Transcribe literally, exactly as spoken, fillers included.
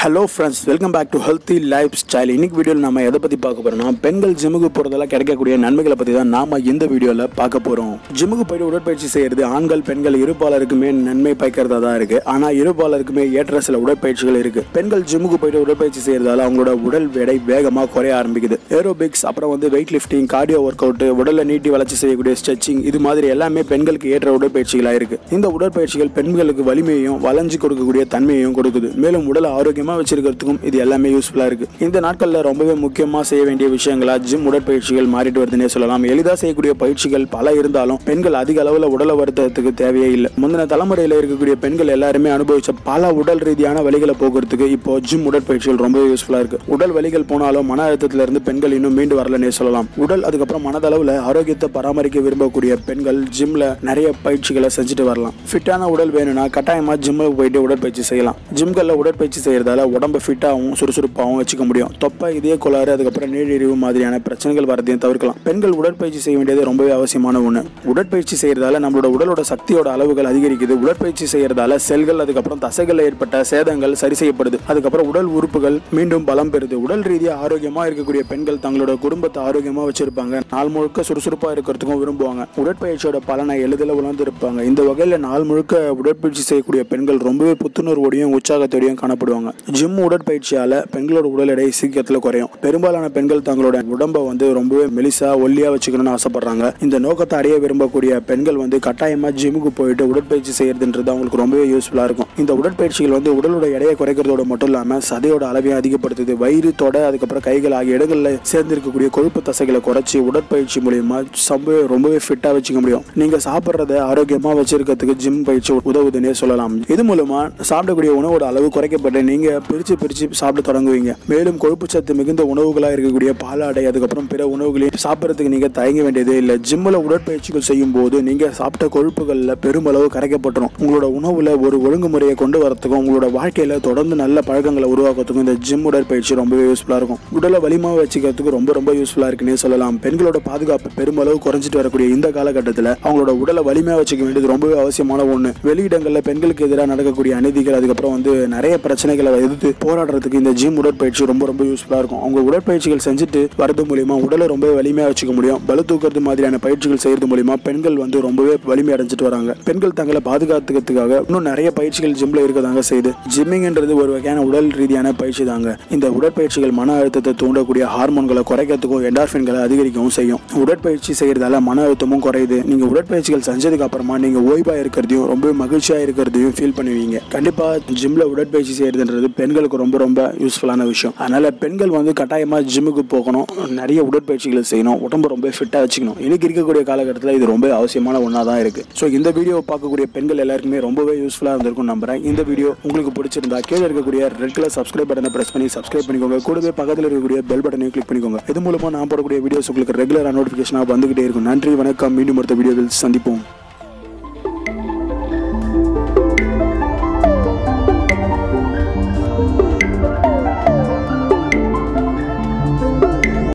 Hello friends, welcome back to healthy lifestyle. இன்னைக்கு வீடியோவில் நம்ம எதை பற்றி பார்க்க போகிறோம்னா, பெண்கள் ஜிம்முக்கு போகிறதால கிடைக்கக்கூடிய நன்மைகளை பற்றி தான் நாம் இந்த வீடியோவில் பார்க்க போகிறோம். ஜிம்முக்கு போய்ட்டு உடற்பயிற்சி செய்கிறது ஆண்கள் பெண்கள் இருபாலருக்குமே நன்மை பயக்கிறதா தான் இருக்குது. ஆனால் இருபாலருக்குமே ஏற்ற சில உடற்பயிற்சிகள் இருக்குது. பெண்கள் ஜிம்முக்கு போய்ட்டு உடற்பயிற்சி செய்கிறதால அவங்களோட உடல் எடை வேகமாக குறைய ஆரம்பிக்குது. ஏரோபிக்ஸ், அப்புறம் வந்து weight lifting, cardio workout, உடலை நீட்டி வளர்ச்சி செய்யக்கூடிய ஸ்ட்ரெச்சிங், இது மாதிரி எல்லாமே பெண்களுக்கு ஏற்ற உடற்பயிற்சிகளாக இருக்குது. இந்த உடற்பயிற்சிகள் பெண்களுக்கு வலிமையையும் வளைஞ்சு கொடுக்கக்கூடிய தன்மையையும் கொடுக்குது. மேலும் உடல் ஆரோக்கியமாக வச்சிருக்கிறதுக்கும் இது எல்லாமே யூஸ்ஃபுல்லா இருக்கு. இந்த நாட்கள்ல ரொம்பவே முக்கியமா செய்ய வேண்டிய விஷயங்களா ஜிம் உடற்பயிற்சிகள் மாறிட்டு வருதுன்னே சொல்லலாம். எளிதா செய்யக்கூடிய பயிற்சிகள் பல இருந்தாலும் பெண்கள் அதிக அளவுல உடலை வருத்தத்துக்கு தேவையே இல்லை. முந்தின தலைமுறையில இருக்கக்கூடிய பெண்கள் எல்லாருமே அனுபவிச்ச பல உடல் ரீதியான வலிகளை போக்குறதுக்கு இப்போ ஜிம் உடற்பயிற்சிகள் ரொம்பவே யூஸ்ஃபுல்லா இருக்கு. உடல் வலிகள் போனாலும் மன அழுத்தத்துல இருந்து பெண்கள் இன்னும் மீண்டு வரலன்னே சொல்லலாம். உடல் அதுக்கப்புறம் மனதளவுல ஆரோக்கியத்தை பராமரிக்க விரும்பக்கூடிய பெண்கள் ஜிம்ல நிறைய பயிற்சிகளை செஞ்சுட்டு வரலாம். ஃபிட்டான உடல் வேணும்னா கட்டாயமா ஜிம்முக்கு போயிட்டு உடற்பயிற்சி செய்யலாம். ஜிம்கள்ல உடற்பயிற்சி செய்யறதால உடம்பு ஃபிட்டாகவும் சுறுசுறுப்பாகவும் வச்சுக்க முடியும். தொப்பை, இதய கோளாறு, அதுக்கப்புறம் நீரிழிவு மாதிரியான பிரச்சனைகள் வரதையும் தவிர்க்கலாம். பெண்கள் உடற்பயிற்சி செய்ய வேண்டியது ரொம்பவே அவசியமான ஒன்று. உடற்பயிற்சி செய்யறதால நம்மளோட உடலோட சக்தியோட அளவுகள் அதிகரிக்குது. உடற்பயிற்சி செய்யறதால செல்கள், அதுக்கப்புறம் தசைகள் ஏற்பட்ட சேதங்கள் சரி செய்யப்படுது. அதுக்கப்புறம் உடல் உறுப்புகள் மீண்டும் பலம் பெறுது. உடல் ரீதியாக ஆரோக்கியமா இருக்கக்கூடிய பெண்கள் தங்களோட குடும்பத்தை ஆரோக்கியமா வச்சிருப்பாங்க. நாள் முழுக்க சுறுசுறுப்பா இருக்கிறதுக்கும் விரும்புவாங்க. உடற்பயிற்சியோட பலனை எளிதில் உணர்ந்திருப்பாங்க. இந்த வகையில் நாள் முழுக்க உடற்பயிற்சி செய்யக்கூடிய பெண்கள் ரொம்பவே புத்துணர்வோடையும் உற்சாகத்தோடையும் காணப்படுவாங்க. ஜிம் உடற்பயிற்சியால பெண்களோட உடல் எடை சீக்கிரத்தில் குறையும். பெரும்பாலான பெண்கள் தங்களோட உடம்பை வந்து ரொம்பவே மெலிசா ஒல்லியா வச்சுக்கணும்னு ஆசைப்படுறாங்க. இந்த நோக்கத்தை அடைய விரும்பக்கூடிய பெண்கள் வந்து கட்டாயமா ஜிம்முக்கு போயிட்டு உடற்பயிற்சி செய்யறதுன்றது அவங்களுக்கு ரொம்பவே யூஸ்ஃபுல்லா இருக்கும். இந்த உடற்பயிற்சிகள் வந்து உடலோட எடையை குறைக்கிறதோட மட்டும் இல்லாம சதையோட அளவையும் அதிகப்படுத்துது. வயிறு, தொடை, அதுக்கப்புறம் கைகள் ஆகிய இடங்கள்ல சேர்ந்திருக்கக்கூடிய கொழுப்பு தசைகளை குறைச்சி உடற்பயிற்சி மூலியமா ரொம்பவே ரொம்பவே ஃபிட்டா வச்சுக்க முடியும். நீங்க சாப்பிட்றத ஆரோக்கியமா வச்சிருக்கிறதுக்கு ஜிம் பயிற்சி உதவுதுன்னே சொல்லலாம். இது மூலமா சாப்பிடக்கூடிய உணவோட அளவு குறைக்கப்பட்டு நீங்க பிரிச்சு பிரிச்சு சாப்பிட தொடங்குவீங்க. மேலும் கொழுப்பு சத்து மிகுந்த உணவுகளா இருக்கக்கூடிய பாலாடை, அதுக்கப்புறம் பிற உணவுகளையும் சாப்பிட்றதுக்கு நீங்க தயங்க வேண்டியதே இல்லை. ஜிம்ல உடற்பயிற்சிகள் செய்யும் போது நீங்க சாப்பிட்ட கொழுப்புகள்ல பெருமளவு கரைக்கப்பட்டுரும். உங்களோட உணவுல ஒரு ஒழுங்குமுறையை கொண்டு வரத்துக்கும் உங்களோட வாழ்க்கையில தொடர்ந்து நல்ல பழக்கங்களை உருவாக்குறதுக்கும் இந்த ஜிம் உடற்பயிற்சி ரொம்பவே யூஸ்ஃபுல்லா இருக்கும். உடலை வலிமா வச்சுக்கிறதுக்கு ரொம்ப ரொம்ப யூஸ்ஃபுல்லா இருக்குன்னே சொல்லலாம். பெண்களோட பாதுகாப்பு பெருமளவு குறைஞ்சிட்டு வரக்கூடிய இந்த காலகட்டத்தில் அவங்களோட உடலை வலிமையா வச்சுக்க வேண்டியது ரொம்பவே அவசியமான ஒண்ணு. வெளியிடங்கள்ல பெண்களுக்கு எதிராக நடக்கக்கூடிய அநீதிகள், அதுக்கப்புறம் வந்து நிறைய பிரச்சனைகளை எதிர்த்து போராடுறதுக்கு இந்த ஜிம் உடற்பயிற்சி ரொம்ப ரொம்ப யூஸ்ஃபுல்லா இருக்கும். அவங்க உடற்பயிற்சிகள் செஞ்சுட்டு வரது மூலியமா உடலை ரொம்ப வலிமையா வச்சுக்க முடியும். பளு தூக்குறது மாதிரியான பயிற்சிகள் செய்யறது மூலியமா பெண்கள் வந்து ரொம்பவே வலிமை அடைஞ்சிட்டு வராங்க. பெண்கள் தங்களை பாதுகாத்துக்கிறதுக்காக இன்னும் நிறைய பயிற்சிகள் ஜிம்ல இருக்கதாங்க செய்யுது. ஜிம்மிங்ன்றது ஒரு வகையான உடல் ரீதியான பயிற்சி தாங்க. இந்த உடற்பயிற்சிகள் மன அழுத்தத்தை தூண்டக்கூடிய ஹார்மோன்களை குறைக்கிறதுக்கும் என்டார்பின்களை அதிகரிக்கவும் செய்யும். உடற்பயிற்சி செய்யறதால மன அழுத்தமும் குறையுது. நீங்க உடற்பயிற்சிகள் செஞ்சதுக்கு அப்புறமா நீங்க ஓய்வா இருக்கிறதையும் ரொம்ப மகிழ்ச்சியா இருக்கிறதையும் ஃபீல் பண்ணுவீங்க. கண்டிப்பா ஜிம்ல உடற்பயிற்சி செய்யறதுன்றது பெண்களுக்கு ரொம்ப ரொம்ப யூஸ்ஃபுல்லான விஷயம். அதனால பெண்கள் வந்து கட்டாயமா ஜிம்முக்கு போகணும், நிறைய உடற்பயிற்சிகளை செய்யணும், உடம்பு ரொம்ப ஃபிட்டா வச்சுக்கணும். இன்னைக்கு இருக்கக்கூடிய காலகட்டத்தில் இது ரொம்ப அவசியமான ஒன்றா தான் இருக்கு. ஸோ இந்த வீடியோ பார்க்கக்கூடிய பெண்கள் எல்லாருக்குமே ரொம்பவே யூஸ்ஃபுல்லாக இருந்திருக்கும் நம்புறேன். இந்த வீடியோ உங்களுக்கு பிடிச்சிருந்தா கீழே இருக்கக்கூடிய ரெட் கலர் சப்ஸ்கிரைப் பட்டனை பிரஸ் பண்ணி சப்ஸ்கிரைப் பண்ணிக்கோங்க. கூடவே பக்கத்தில் இருக்கக்கூடிய பெல் பட்டனையும் கிளிக் பண்ணிக்கோங்க. இது மூலமா நான் போடக்கூடிய வீடியோஸ் உங்களுக்கு ரெகுலராக நோட்டிஃபிகேஷனாக வந்துகிட்டே இருக்கும். நன்றி, வணக்கம். மீண்டும் அடுத்த வீடியோவில் சந்திப்போம்.